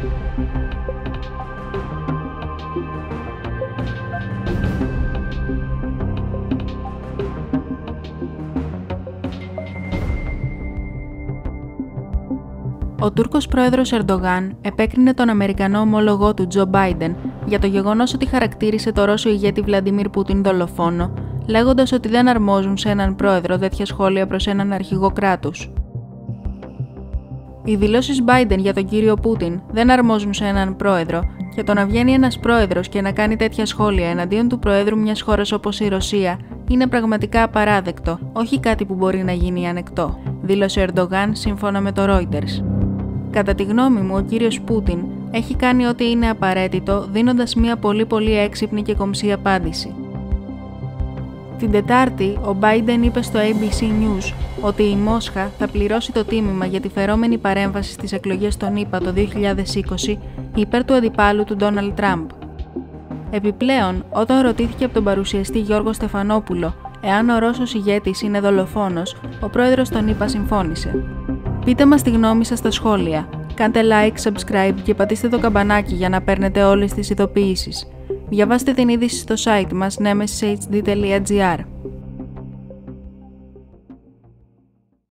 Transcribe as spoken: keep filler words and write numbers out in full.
Ο Τούρκος πρόεδρος Ερντογάν επέκρινε τον Αμερικανό ομόλογό του Τζο Μπάιντεν για το γεγονός ότι χαρακτήρισε το Ρώσο ηγέτη Βλαντιμίρ Πούτιν δολοφόνο, λέγοντας ότι δεν αρμόζουν σε έναν πρόεδρο τέτοια σχόλια προς έναν αρχηγό κράτους. Οι δηλώσεις Μπάιντεν για τον κύριο Πούτιν δεν αρμόζουν σε έναν πρόεδρο και το να βγαίνει ένας πρόεδρος και να κάνει τέτοια σχόλια εναντίον του προέδρου μιας χώρας όπως η Ρωσία είναι πραγματικά απαράδεκτο, όχι κάτι που μπορεί να γίνει ανεκτό, δήλωσε ο Ερντογάν σύμφωνα με το Reuters. Κατά τη γνώμη μου, ο κύριος Πούτιν έχει κάνει ό,τι είναι απαραίτητο, δίνοντας μια πολύ πολύ έξυπνη και κομψή απάντηση. Την Τετάρτη, ο Μπάιντεν είπε στο έι μπι σι News ότι η Μόσχα θα πληρώσει το τίμημα για τη φερόμενη παρέμβαση στις εκλογές των ΗΠΑ το δύο χιλιάδες είκοσι υπέρ του αντιπάλου του Ντόναλντ Τραμπ. Επιπλέον, όταν ρωτήθηκε από τον παρουσιαστή Γιώργο Στεφανόπουλο εάν ο Ρώσος ηγέτης είναι δολοφόνος, ο πρόεδρος των ΗΠΑ συμφώνησε. Πείτε μας τη γνώμη σας στα σχόλια, κάντε like, subscribe και πατήστε το καμπανάκι για να παίρνετε όλες τις ειδοποιήσεις. Διαβάστε την είδηση στο site μας nemesis h d τελεία g r.